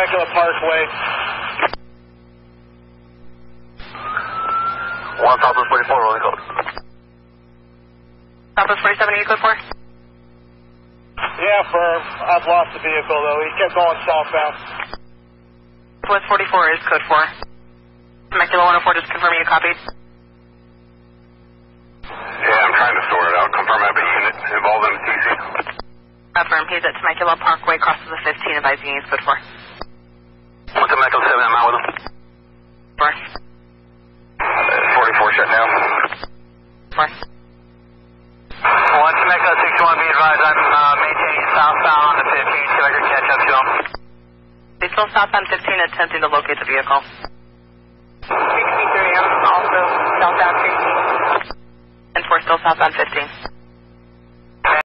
Temecula Parkway. 1 Southwest 44, rolling code. Southwest 47, are you code 4? Yeah, firm. I've lost the vehicle, though. He kept going southbound. Southwest 44 is code 4. Temecula 104, just confirming you copied. Yeah, I'm trying to sort it out. Confirm I have a unit involved in the TC. Affirm, he's at Temecula Parkway, crosses the 15, advising he's code 4. What's Temecula 7, I'm out with him. 4. 44 shut down. 4. 1 Temecula 61, be advised I'm maintaining southbound on the 15, so I can catch up to him. He's still southbound 15, attempting to locate the vehicle. 63, I'm also southbound 15. And 4 still southbound 15.